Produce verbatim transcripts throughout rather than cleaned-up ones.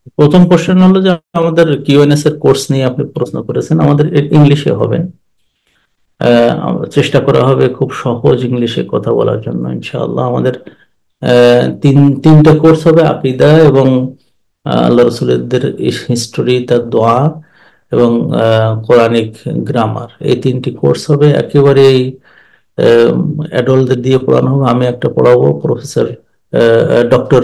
প্রথম কোশ্চেন হলো যে আমাদের কিউএনএস এর কোর্স নিয়ে আপনি প্রশ্ন করেছেন, আমাদের ইংলিশে হবে। আহ, চেষ্টা করা হবে খুব সহজ ইংলিশে কথা বলার জন্য ইনশাআল্লাহ। আমাদের আহ, তিন তিনটা কোর্স হবে, আকিদা এবং আহ, আল্লাহ রসুলদের হিস্টোরি, তার দোয়া এবং আহ, কোরআনিক গ্রামার। এই তিনটি কোর্স হবে একেবারেই অ্যাডল্টদের দিয়ে পড়ানো হবে। আমি একটা পড়াবো, প্রফেসর ডক্টর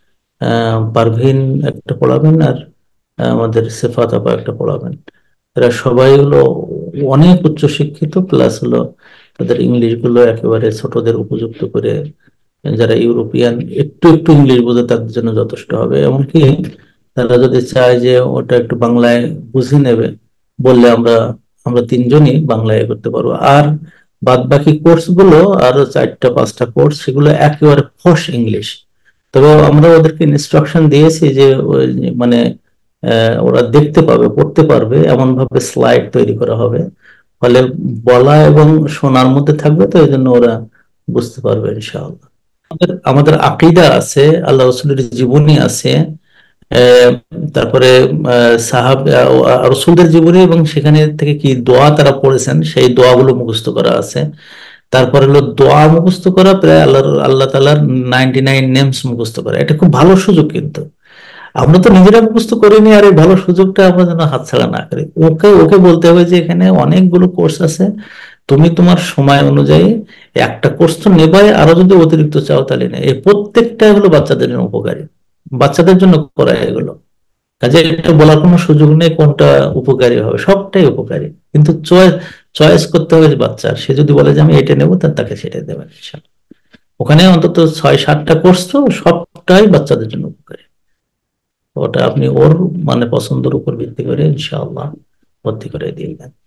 পারভিন একটা পড়াবেন, আর আহ, আমাদের সেফাত আপা একটা পড়াবেন। এরা সবাই হলো অনেক উচ্চ শিক্ষিত, প্লাস হলো তাদের ইংলিশ গুলো একেবারে ছোটদের উপযুক্ত করে, যারা ইউরোপিয়ান একটু একটু ইংলিশ বোঝে তাদের জন্য যথেষ্ট হবে। এমনকি তারা যদি চায় যে ওটা একটু বাংলায় বুঝে নেবে বললে, আমরা আমরা তিনজনই বাংলায় এ করতে পারবো। আর বাদ বাকি কোর্স গুলো, আরো চারটা পাঁচটা কোর্স, সেগুলো একেবারে ফস ইংলিশ। তবে আমরা ওদেরকে ইনস্ট্রাকশন দিয়েছি যে ওই মানে আহ, ওরা দেখতে পাবে, পড়তে পারবে, এমন ভাবে স্লাইড তৈরি করা হবে, ফলে বলা এবং শোনার মধ্যে থাকবে, তো এই জন্য ওরা বুঝতে পারবে ইনশাআল্লাহ। আমাদের আমাদের আকিদা আছে, আল্লাহ রসুলের জীবনী আছে, আহ, তারপরে আহ, সাহাব আহ, রসুলদের জীবনী এবং সেখানে থেকে কি দোয়া তারা পড়েছেন সেই দোয়াগুলো মুখস্থ করা আছে। তারপরে হলো দোয়া মুখস্থ করা, প্রায় আল্লাহ আল্লাহ তাআলার নাইনটি নাইন নেমস মুখস্থ করা। এটা খুব ভালো সুযোগ, কিন্তু আমরা তো নিজেরা মুখস্থ করিনি, আর এই ভালো সুযোগটা আমরা যেন হাতছাড়া না করি। ওকে ওকে বলতে হবে যে এখানে অনেকগুলো কোর্স আছে, তুমি তোমার সময় অনুযায়ী একটা কোর্স তো নেবাই, আরো যদি অতিরিক্ত চাও তাহলে নেই। এই প্রত্যেকটা হলো বাচ্চাদের জন্য উপকারী, বাচ্চাদের জন্য করা এগুলো। কাজে এটা বলার কোনো সুযোগ নেই কোনটা উপকারী হবে, সবটাই উপকারী। কিন্তু চয়েস চয়েস করতে হবে যে বাচ্চার, সে যদি বলে যে আমি এটা নেবো, তাহলে তাকে সেটাই দেবেন ইনশাআল্লাহ। ওখানে অন্তত ছয় সাতটা কোর্স, তো সবটাই বাচ্চাদের জন্য উপকারী। ওটা আপনি ওর মানে পছন্দের উপর ভিত্তি করে ইনশাআল্লাহ ভর্তি করে দিয়ে দেন।